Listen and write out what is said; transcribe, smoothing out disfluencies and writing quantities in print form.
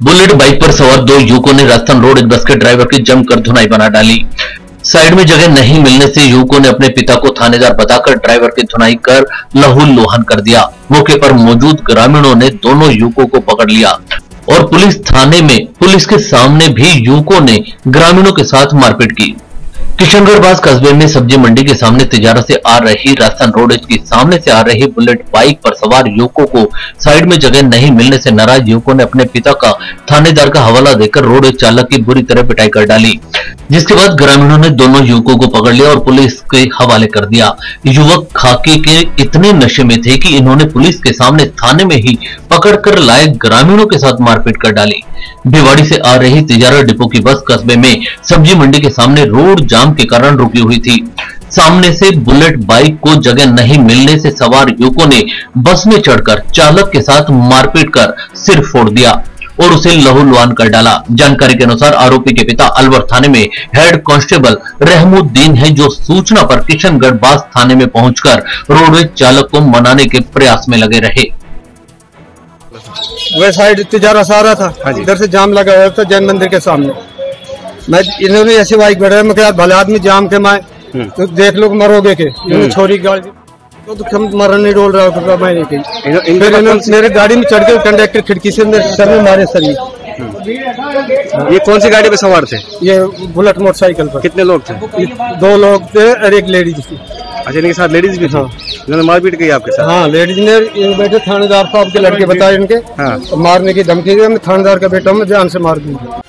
Bullet bike पर सवार दो युवकों ने राजस्थान रोड एक्सप्रेस के ड्राइवर की जमकर धुनाई बना डाली। साइड में जगह नहीं मिलने से युवकों ने अपने पिता को थानेदार बताकर ड्राइवर की धुनाई कर लहूलुहान कर दिया। मौके पर मौजूद ग्रामीणों ने दोनों युवकों को पकड़ लिया और पुलिस थाने में पुलिस के सामने भी युवकों ने ग्रामीणों के साथ मारपीट की। किशनगढ़ बास कस्बे में सब्जी मंडी के सामने तिजारत से आ रही राजस्थान रोड की सामने से आ रही बुलेट बाइक पर सवार युवकों को साइड में जगह नहीं मिलने से नाराज युवकों ने अपने पिता का थानेदार का हवाला देकर रोड चालक की बुरी तरह पिटाई कर डाली, जिसके बाद ग्रामीणों ने दोनों युवकों को पकड़ लिया और पुलिस के हवाले कर दिया। युवक खाके के इतने नशे में थे कि इन्होंने पुलिस के सामने थाने में ही पकड़कर लाए ग्रामीणों के साथ मारपीट कर डाली। भिवाड़ी से आ रही तिजारत डिपो की बस कस्बे में सब्जी मंडी के सामने रोड जाम के कारण रुकी हुई थी। सामने से बुलेट बाइक को जगह नहीं मिलने से सवार युवकों ने बस में चढ़कर चालक के साथ मारपीट कर सिर फोड़ दिया और उसे लहूलुहान कर डाला। जानकारी के अनुसार आरोपी के पिता अलवर थाने में हेड कांस्टेबल रहमुद्दीन है, जो सूचना पर किशनगढ़ बास थाने में पहुंचकर रोडवेज चालक को मनाने के प्रयास में लगे रहे। वह साइड तिजारा से आ रहा था, इधर से जाम लगा हुआ था जैन मंदिर के सामने। मैं इन्होंने ऐसी बाइक बढ़ाया, मैं क्या भले आदमी जाम के माए तो देख लो मरोगे के इन्होंने छोरी गाड़ी तो मरन नहीं डोल रहा होगा, मैं नहीं कही। फिर इन्होंने मेरे गाड़ी में चढ़ के कंडक्टर खिड़की से मेरे सर में मारे सर। ये कौन सी गाड़ी पे सवार थे? ये बुलेट मोटरसाइकिल पर। कितने लोग थे? 2 लोग थे और एक लेडीज थी। अच्छा, इनके साथ लेडीज भी? हाँ, इन्होंने मारपीट की आपके साथ? हाँ, लेडीज ने बैठे थानेदार साहब के लड़के बताए इनके, हाँ, मारने की धमकी दी। मैं थानेदार का बेटा हूँ, मैं जान से मार दूंगा।